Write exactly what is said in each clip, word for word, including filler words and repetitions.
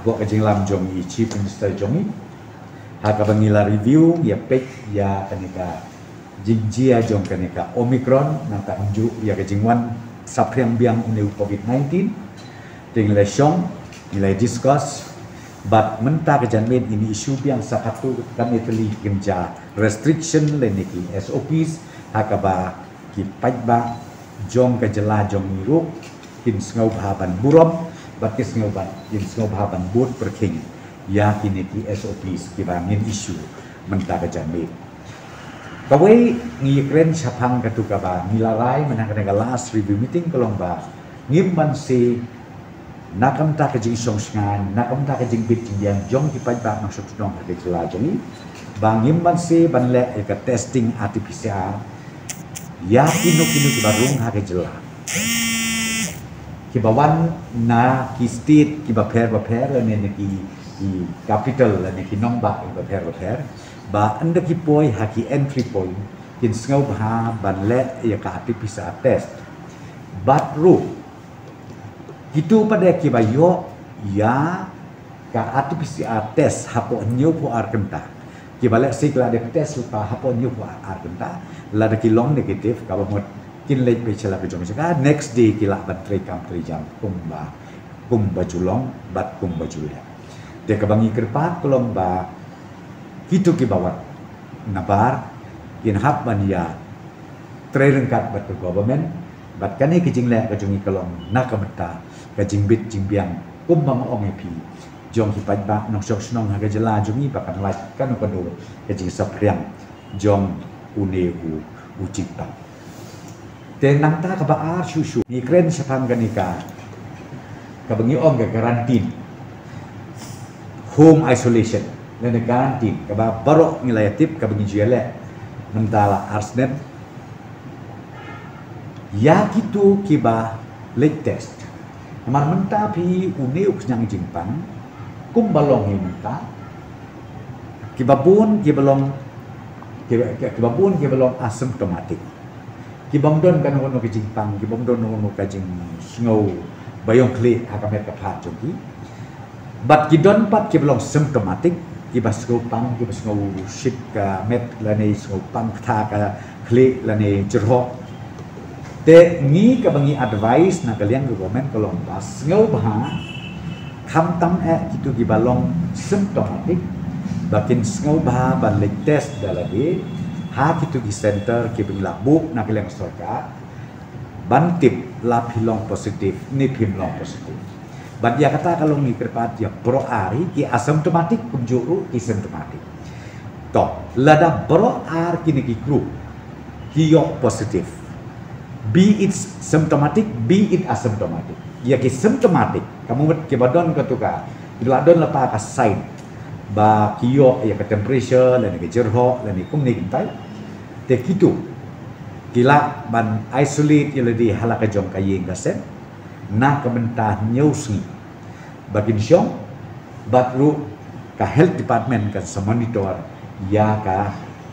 buat kajing lam jong i chief minister jong i haka bangila review ya pek ya kanika jingjia jong kanika omicron nang tak unjuk ya kajing wan sapriang biang uni covid nineteen ting le syong nilai discuss but menta kajan men ini isu biang sakatu kan itali genja restriction le niki S O Ps haka ba ki pajba jong kajela jong iruk kin sngau bahaban burom bakis ngau ban kin sngau bahaban bud perking ya kini ki S O Ps ki bangin isu menta kajan men kawai ngi kren sapang katu kaba nilarai menang kena last review meeting kolong ba ngimban si nakam ta kajing song sngan nakam ta kajing bit yang jong ki pai ba maksud dong ke jela jeni ba ngimban si ban le ka testing R T P C R ya kinu kinu ki barung ha ke jela ki bawan na ki state ki ba pher ba pher ne ne ki ki capital ne ki nong ba ba pher ba pher ba anda ki poi haki entry point kin sngau ba ban le ya ka R T P C R test but ru itu pada ki ba yo ya ka R T P C R test hapo nyu po ar kenta ki ba le sik la de test pa hapo nyu po ar kenta la de ki long negative ka ba mot kin le pe chala pe jong ka next day ki la ban tre kam tre jam kum ba kum ba julong bat kum ba jule de ka bangi kerpat kolong ba itu ki bawat nabar kin hap ban ya tre rengkat bat government bat kani ki jing le ka jungi kolong nakamta ka jing bit jing biang kum bang ong epi jong ki pat ba nong sok snong ha ka jela jungi ba kan lai kan ko do ka jing sapriang jong une u ucipta te nang ta ka ba ar shu shu ni kren sapang ganika ka bangi ong ka karantin home isolation dan karantin ka ba barok nilai tip ka bangi jele mentala arsnet ya gitu kiba late test Amar menta pi une uk nyang jingpang kum balong hi menta kibabun kibalong kibabun kibalong asymptomatic kibang don kan wono ki jingpang kibang don wono ka jing snow bayong kli hakamet ka phat jogi but kidon pat kibalong symptomatic kibas go pang kibas go ship ka met lane so pang tha ka kli lane jerho te ngi ka bangi advice na kalian government kolong bas ngau bah kham tam e kitu ki balong symptomatic bakin ngau bah ban le test dalagi ha kitu ki center ki bing labuk na kalian sorka ban tip la pilong positif ni pim long positif ban dia kata kalau ngi kerpat ya pro ari ki asymptomatic kunjuru ki symptomatic to lada pro ar kini ki group ki yok positif be it symptomatic, be it asymptomatic. Ya ki symptomatic, kamu ke badon ke tuka, iladon lepa ka sign, ba kiyo ya ke temperature, dan ke jerho, dan ikum ni kintai. Te kitu, kila ban isolate ya di halaka jom kayeng kasen, na kementah nyusni. Bagin syong, batru ka health department kan semonitor ya ka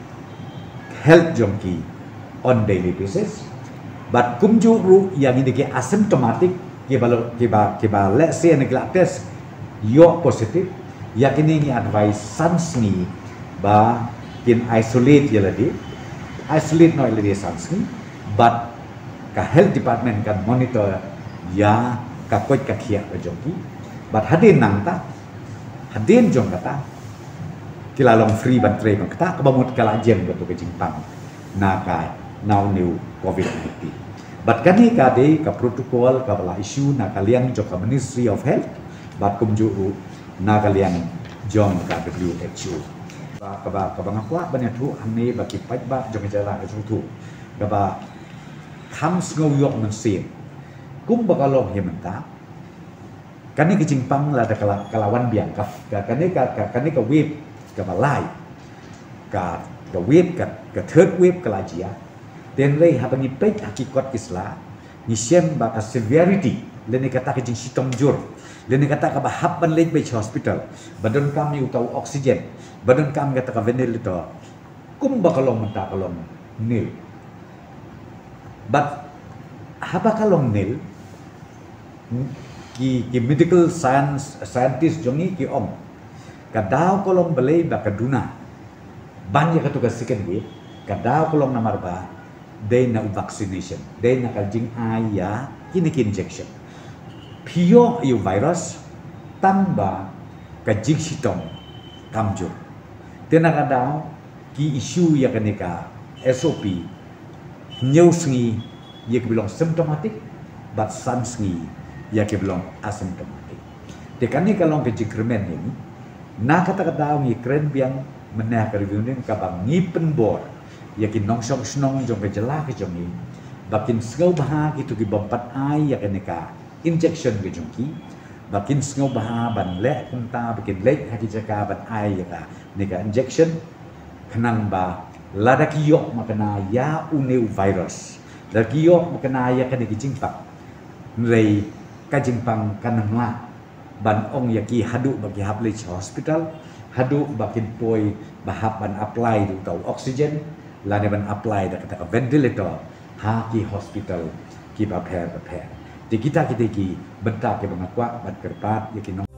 health jom ki on daily basis. But kumju ru yang ini ke asymptomatic ke balo ke ba ke ba let's say ne test yo positif yakini ni advice sans ni ba kin isolate ya ladi isolate no ladi sans ni but ka health department kan monitor ya ka koi ka khia ka jogi but hadin nang ta hadin jong kata kilalong free ban tray ban kata kabamut kala jem betu ke jingpang na ka now new covid nineteen. But kani kade ka protokol ka bala issue na kalian jo ka Ministry of Health bat kumju na kalian jong ka W H O ba ka ba ka bang kwa banya thu anne ba ki pat ba jo ka jala ka thu ka ba kham sngo yok man sin kum ba ka long himenta kani ki jingpang la da kala kalawan biang ka kani ka kani ka wave ka ba lai ka ka wave ka ka third wave ka la jia dan lei ha bani pek hakikot isla ni sem ba ka severity le ni kata ka jing sitom jur le ni kata ka ba hap ban lei be hospital badon kam ni utau oksigen badon kam kata ka ventilator kum ba kalong menta kalong nil but haba kalong nil ki ki medical science scientist jongi ki om kadau kolong belai ba kaduna ban ya katugas second wave kadau kolong namar ba day na vaccination day na kajing aya kini ki injection pio yu virus tamba kajing sitong tamjur tena kadau ki issue ya kanika S O P nyusngi ya belong symptomatic but sansngi ya belong asymptomatic dekani kalau kajing kremen ini na kata-kata ngi kren biang menah ka review ning ka bang ngi penbor yakin nong song snong jong ke jela ke jongi bakin sengau baha gitu ki bompat ai ya keneka injection ke jongki bakin sengau baha ban le kunta bakin le haki jaka ban ai ya ka neka injection kenang ba lada kiyok makana ya uneu virus lada kiyok makana ya kan ki jingpak nrei ka jingpang kanang la ban ong yaki hadu bagi hablech hospital hadu bakin poi bahap ban apply du tau oxygen lani ban apply da kata ventilator ha ki hospital ki prepare prepare di kita kita ki bentak ke bangakwa bat kerpat yaki